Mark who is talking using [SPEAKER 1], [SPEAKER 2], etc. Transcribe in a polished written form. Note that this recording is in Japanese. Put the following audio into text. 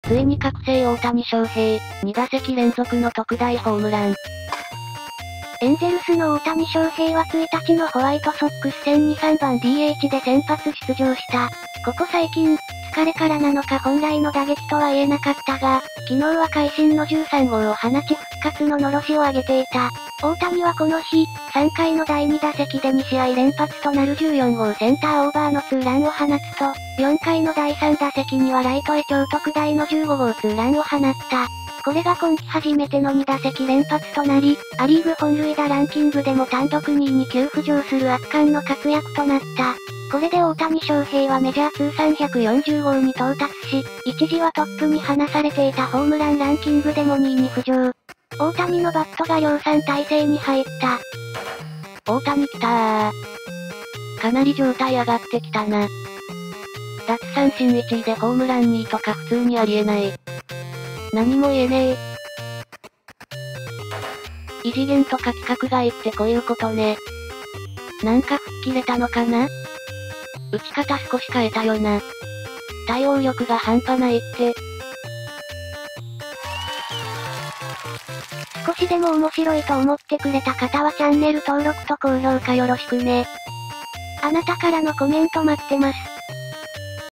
[SPEAKER 1] ついに覚醒大谷翔平、2打席連続の特大ホームラン。
[SPEAKER 2] エンゼルスの大谷翔平は1日のホワイトソックス戦に3番 DH で先発出場した。ここ最近、疲れからなのか本来の打撃とは言えなかったが、昨日は会心の13号を放ち復活ののろしを上げていた。大谷はこの日、3回の第2打席で2試合連発となる14号センターオーバーのツーランを放つと、4回の第3打席にはライトへ超特大の15号ツーランを放った。これが今季初めての2打席連発となり、アリーグ本塁打ランキングでも単独2位に急浮上する圧巻の活躍となった。これで大谷翔平はメジャー通算140号に到達し、一時はトップに離されていたホームランランキングでも2位に浮上。大谷のバットが量産体制に入った。
[SPEAKER 1] 大谷来たー。かなり状態上がってきたな。奪三振1位でホームラン2位とか普通にありえない。何も言えねえ。異次元とか規格外ってこういうことね。なんか吹っ切れたのかな？打ち方少し変えたよな。対応力が半端ないって。
[SPEAKER 2] 少しでも面白いと思ってくれた方はチャンネル登録と高評価よろしくね。あなたからのコメント待ってます。